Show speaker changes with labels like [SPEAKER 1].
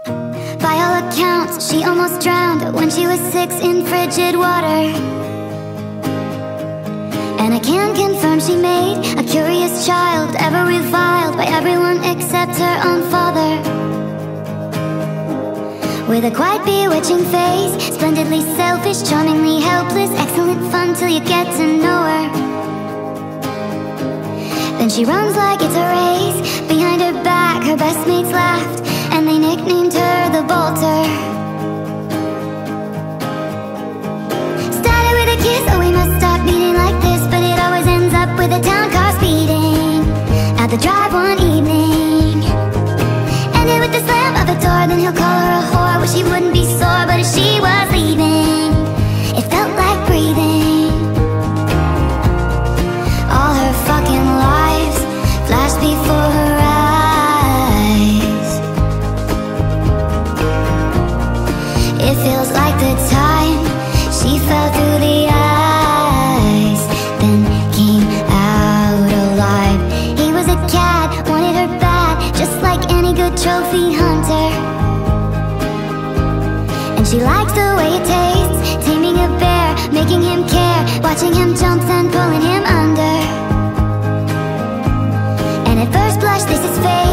[SPEAKER 1] By all accounts, she almost drowned when she was 6 in frigid water. And I can confirm she made a curious child, ever reviled by everyone except her own father. With a quite bewitching face, splendidly selfish, charmingly helpless, excellent fun till you get to know her. Then she runs like it's a race. Behind her back, her best mates laughed, and they nicknamed her the Bolter. Started with a kiss, oh we must stop meeting like this, but it always ends up with a town car speeding out the drive one evening. Ended with the slam of a door, then he'll call her a whore. Wish she wouldn't be sore, but as she was leaving, it felt like breathing. All her fucking lives flashed before her eyes. It feels like the time she fell through the ice, then came out alive. He was a cat, wanted her bad, just like any good trophy hunter. And she likes the way it tastes, taming a bear, making him care, watching him jump and pulling him under. And at first blush, this is fake.